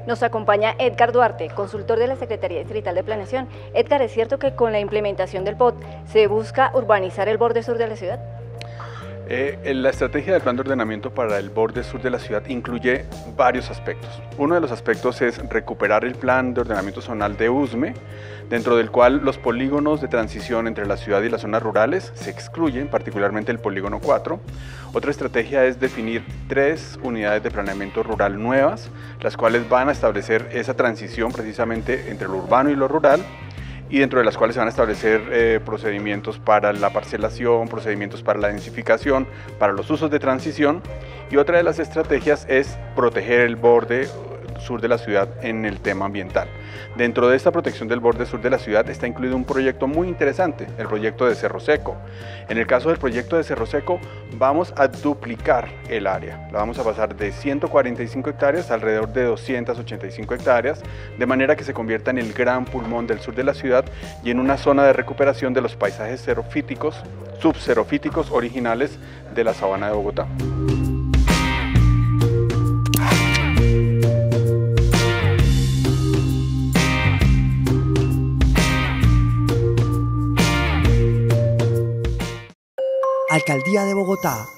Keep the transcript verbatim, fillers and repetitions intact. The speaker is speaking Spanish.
Nos acompaña Edgar Duarte, consultor de la Secretaría Distrital de Planeación. Edgar, ¿es cierto que con la implementación del P O T se busca urbanizar el borde sur de la ciudad? Eh, la estrategia del plan de ordenamiento para el borde sur de la ciudad incluye varios aspectos. Uno de los aspectos es recuperar el plan de ordenamiento zonal de U S M E, dentro del cual los polígonos de transición entre la ciudad y las zonas rurales se excluyen, particularmente el polígono cuatro. Otra estrategia es definir tres unidades de planeamiento rural nuevas, las cuales van a establecer esa transición precisamente entre lo urbano y lo rural, y dentro de las cuales se van a establecer eh, procedimientos para la parcelación, procedimientos para la densificación, para los usos de transición. Y otra de las estrategias es proteger el borde sur de la ciudad en el tema ambiental. Dentro de esta protección del borde sur de la ciudad está incluido un proyecto muy interesante, el proyecto de Cerro Seco. En el caso del proyecto de Cerro Seco vamos a duplicar el área, la vamos a pasar de ciento cuarenta y cinco hectáreas a alrededor de doscientas ochenta y cinco hectáreas, de manera que se convierta en el gran pulmón del sur de la ciudad y en una zona de recuperación de los paisajes xerofíticos, subxerofíticos originales de la sabana de Bogotá. Alcaldía de Bogotá.